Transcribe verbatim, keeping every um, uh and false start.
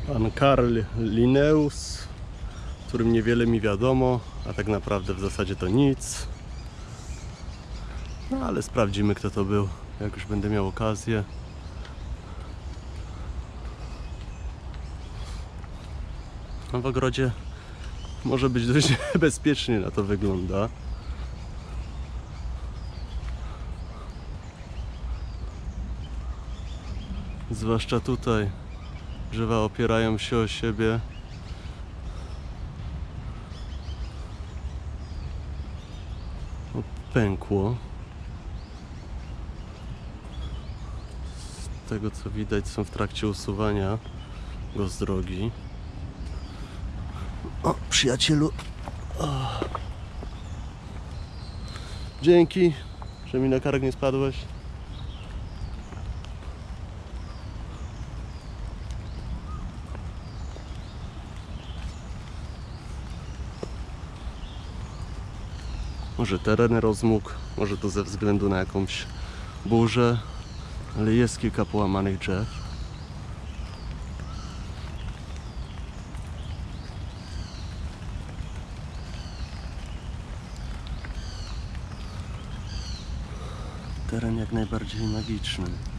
Pan Karl Linnaeus, o którym niewiele mi wiadomo, a tak naprawdę w zasadzie to nic. No ale sprawdzimy, kto to był, jak już będę miał okazję. No w ogrodzie może być dość bezpiecznie, na to wygląda. Zwłaszcza tutaj drzewa opierają się o siebie. O, pękło. Z tego co widać, są w trakcie usuwania go z drogi. O, przyjacielu. O. Dzięki, że mi na kark nie spadłeś. Może teren rozmógł, może to ze względu na jakąś burzę, ale jest kilka połamanych drzew. Teren jak najbardziej magiczny.